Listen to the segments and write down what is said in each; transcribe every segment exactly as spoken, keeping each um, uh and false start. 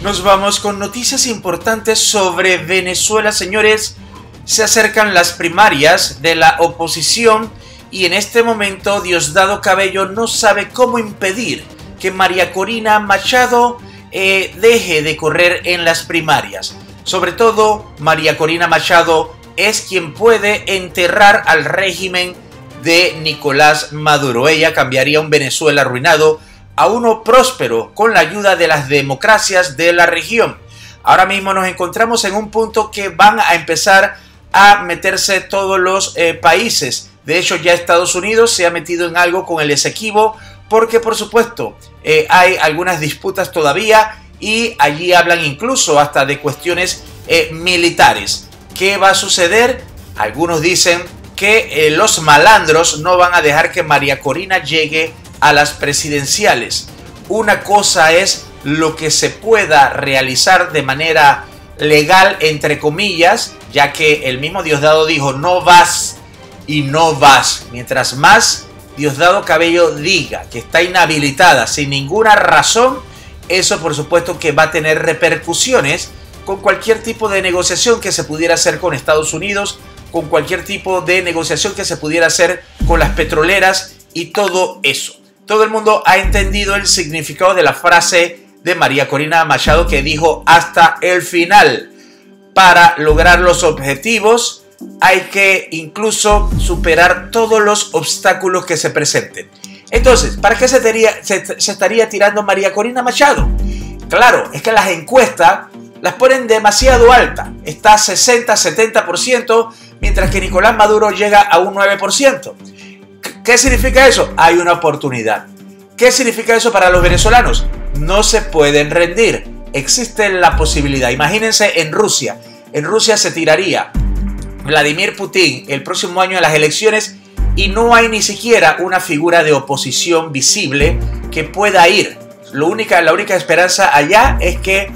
Nos vamos con noticias importantes sobre Venezuela, señores. Se acercan las primarias de la oposición y en este momento Diosdado Cabello no sabe cómo impedir que María Corina Machado eh, deje de correr en las primarias. Sobre todo, María Corina Machado es quien puede enterrar al régimen de Nicolás Maduro. Ella cambiaría un Venezuela arruinado a uno próspero con la ayuda de las democracias de la región. Ahora mismo nos encontramos en un punto que van a empezar a meterse todos los eh, países. De hecho, ya Estados Unidos se ha metido en algo con el Esequibo porque, por supuesto, eh, hay algunas disputas todavía y allí hablan incluso hasta de cuestiones eh, militares. ¿Qué va a suceder? Algunos dicen que eh, los malandros no van a dejar que María Corina llegue a las presidenciales. Una cosa es lo que se pueda realizar de manera legal, entre comillas, ya que el mismo Diosdado dijo no vas y no vas. Mientras más Diosdado Cabello diga que está inhabilitada sin ninguna razón, eso por supuesto que va a tener repercusiones con cualquier tipo de negociación que se pudiera hacer con Estados Unidos, con cualquier tipo de negociación que se pudiera hacer con las petroleras y todo eso. Todo el mundo ha entendido el significado de la frase de María Corina Machado que dijo hasta el final. Para lograr los objetivos hay que incluso superar todos los obstáculos que se presenten. Entonces, ¿para qué se, tería, se, se estaría tirando María Corina Machado? Claro, es que las encuestas las ponen demasiado alta. Está a sesenta, setenta por ciento, mientras que Nicolás Maduro llega a un nueve por ciento. ¿Qué significa eso? Hay una oportunidad. ¿Qué significa eso para los venezolanos? No se pueden rendir. Existe la posibilidad. Imagínense en Rusia. En Rusia se tiraría Vladimir Putin el próximo año en las elecciones y no hay ni siquiera una figura de oposición visible que pueda ir. Lo única, la única esperanza allá es que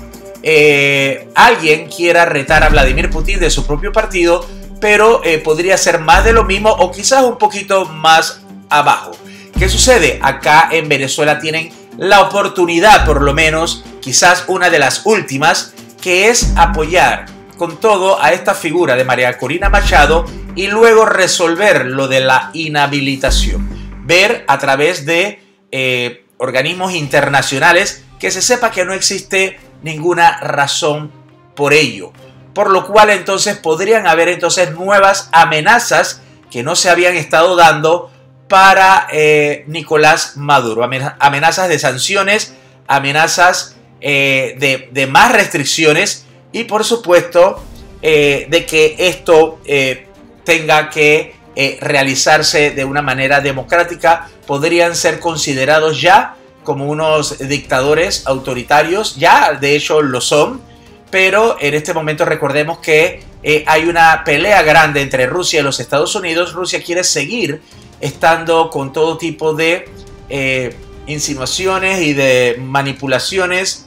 eh, alguien quiera retar a Vladimir Putin de su propio partido, pero eh, podría ser más de lo mismo o quizás un poquito más abajo. ¿Qué sucede? Acá en Venezuela tienen la oportunidad, por lo menos, quizás una de las últimas, que es apoyar con todo a esta figura de María Corina Machado y luego resolver lo de la inhabilitación. Ver a través de eh, organismos internacionales que se sepa que no existe ninguna razón por ello. Por lo cual entonces podrían haber entonces nuevas amenazas que no se habían estado dando para eh, Nicolás Maduro. Amenazas de sanciones, amenazas eh, de, de más restricciones y por supuesto eh, de que esto eh, tenga que eh, realizarse de una manera democrática. Podrían ser considerados ya como unos dictadores autoritarios, ya de hecho lo son. Pero en este momento recordemos que eh, hay una pelea grande entre Rusia y los Estados Unidos. Rusia quiere seguir estando con todo tipo de eh, insinuaciones y de manipulaciones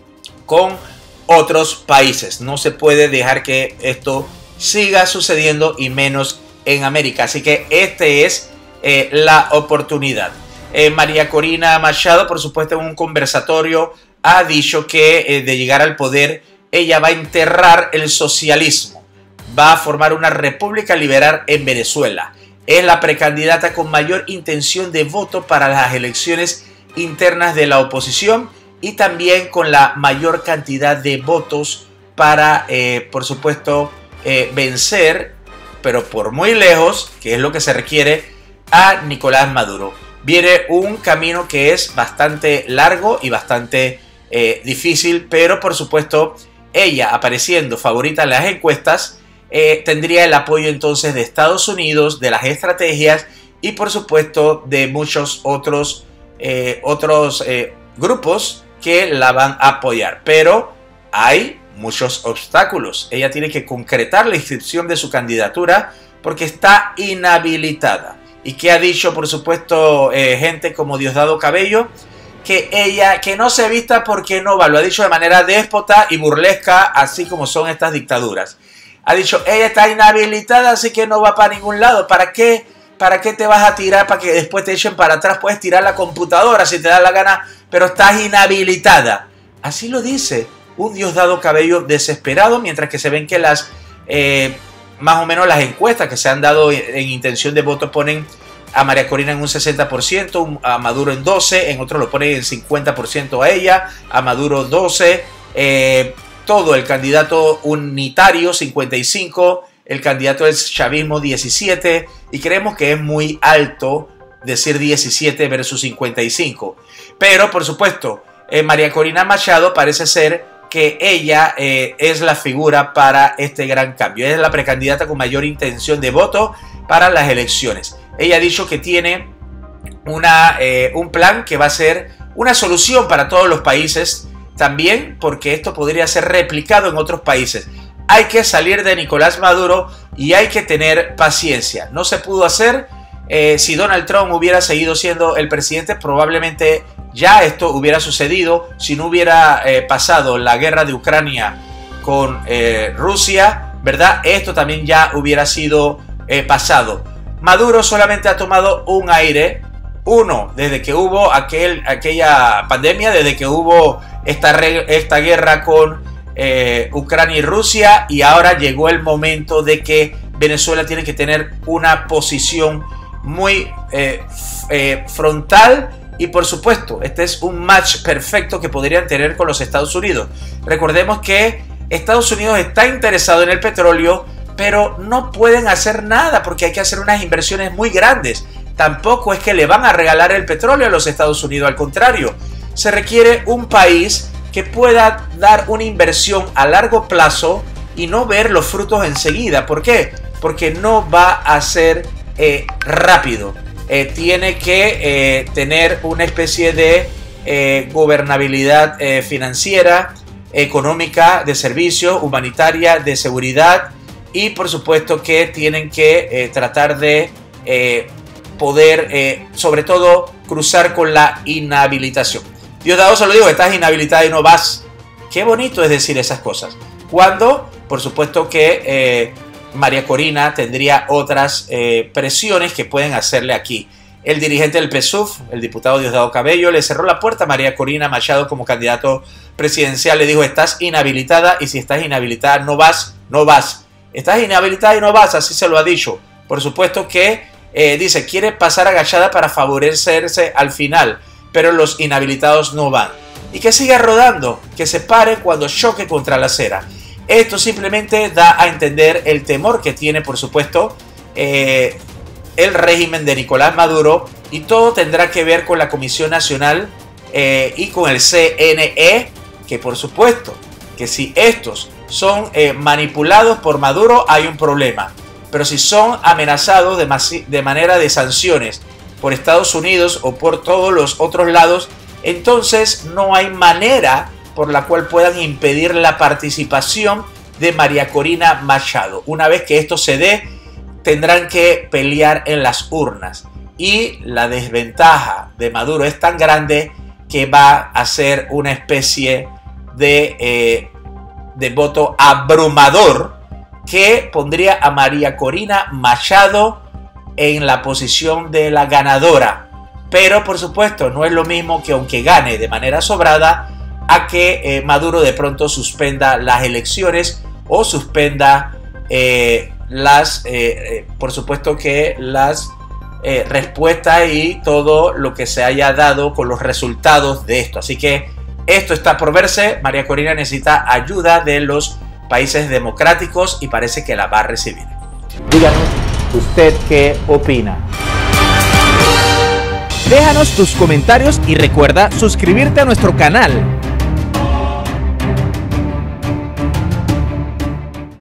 con otros países. No se puede dejar que esto siga sucediendo y menos en América. Así que esta es eh, la oportunidad. Eh, María Corina Machado, por supuesto, en un conversatorio ha dicho que eh, de llegar al poder ella va a enterrar el socialismo, va a formar una república liberal en Venezuela. Es la precandidata con mayor intención de voto para las elecciones internas de la oposición y también con la mayor cantidad de votos para, eh, por supuesto, eh, vencer, pero por muy lejos, que es lo que se requiere, a Nicolás Maduro. Viene un camino que es bastante largo y bastante eh, difícil, pero por supuesto ella apareciendo favorita en las encuestas eh, tendría el apoyo entonces de Estados Unidos, de las estrategias y por supuesto de muchos otros, eh, otros eh, grupos que la van a apoyar. Pero hay muchos obstáculos. Ella tiene que concretar la inscripción de su candidatura porque está inhabilitada. ¿Y qué ha dicho por supuesto eh, gente como Diosdado Cabello? Que ella, que no se vista porque no va, lo ha dicho de manera déspota y burlesca, así como son estas dictaduras. Ha dicho, ella está inhabilitada, así que no va para ningún lado. ¿Para qué? ¿Para qué te vas a tirar? Para que después te echen para atrás. Puedes tirar la computadora si te da la gana, pero estás inhabilitada. Así lo dice un Diosdado Cabello desesperado, mientras que se ven que las, eh, más o menos las encuestas que se han dado en intención de voto ponen a María Corina en un sesenta por ciento, a Maduro en doce por ciento, en otros lo ponen en cincuenta por ciento a ella, a Maduro doce por ciento, eh, todo el candidato unitario cincuenta y cinco por ciento, el candidato del chavismo diecisiete por ciento, y creemos que es muy alto decir diecisiete versus cincuenta y cinco. Pero por supuesto, eh, María Corina Machado parece ser que ella eh, es la figura para este gran cambio. Ella es la precandidata con mayor intención de voto para las elecciones. Ella ha dicho que tiene una, eh, un plan que va a ser una solución para todos los países, también porque esto podría ser replicado en otros países. Hay que salir de Nicolás Maduro y hay que tener paciencia. No se pudo hacer. Eh, si Donald Trump hubiera seguido siendo el presidente, probablemente ya esto hubiera sucedido. Si no hubiera eh, pasado la guerra de Ucrania con eh, Rusia, ¿verdad? Esto también ya hubiera sido eh, pasado. Maduro solamente ha tomado un aire, uno, desde que hubo aquel, aquella pandemia, desde que hubo esta, esta guerra con eh, Ucrania y Rusia, y ahora llegó el momento de que Venezuela tiene que tener una posición muy eh, eh, frontal, y por supuesto este es un match perfecto que podrían tener con los Estados Unidos. Recordemos que Estados Unidos está interesado en el petróleo, pero no pueden hacer nada porque hay que hacer unas inversiones muy grandes. Tampoco es que le van a regalar el petróleo a los Estados Unidos, al contrario, se requiere un país que pueda dar una inversión a largo plazo y no ver los frutos enseguida. ¿Por qué? Porque no va a ser eh, rápido. Eh, tiene que eh, tener una especie de eh, gobernabilidad eh, financiera, económica, de servicio, humanitaria, de seguridad, y por supuesto que tienen que eh, tratar de eh, poder, eh, sobre todo, cruzar con la inhabilitación. Diosdado se lo digo, estás inhabilitada y no vas. Qué bonito es decir esas cosas. Cuando, por supuesto que eh, María Corina tendría otras eh, presiones que pueden hacerle aquí. El dirigente del P S U V, el diputado Diosdado Cabello, le cerró la puerta a María Corina Machado como candidato presidencial. Le dijo, estás inhabilitada y si estás inhabilitada no vas, no vas. Estás inhabilitada y no vas, así se lo ha dicho. Por supuesto que eh, dice, quiere pasar agachada para favorecerse al final, pero los inhabilitados no van. Y que siga rodando, que se pare cuando choque contra la acera. Esto simplemente da a entender el temor que tiene, por supuesto, eh, el régimen de Nicolás Maduro, y todo tendrá que ver con la Comisión Nacional eh, y con el C N E, que por supuesto que si estos son eh, manipulados por Maduro hay un problema, pero si son amenazados de, de manera de sanciones por Estados Unidos o por todos los otros lados, entonces no hay manera por la cual puedan impedir la participación de María Corina Machado. Una vez que esto se dé, tendrán que pelear en las urnas, y la desventaja de Maduro es tan grande que va a ser una especie de, eh, de voto abrumador que pondría a María Corina Machado en la posición de la ganadora. Pero por supuesto no es lo mismo que aunque gane de manera sobrada, a que eh, Maduro de pronto suspenda las elecciones o suspenda eh, las, eh, eh, por supuesto que las eh, respuestas y todo lo que se haya dado con los resultados de esto. Así que esto está por verse. María Corina necesita ayuda de los países democráticos y parece que la va a recibir. Díganos usted qué opina. Déjanos tus comentarios y recuerda suscribirte a nuestro canal.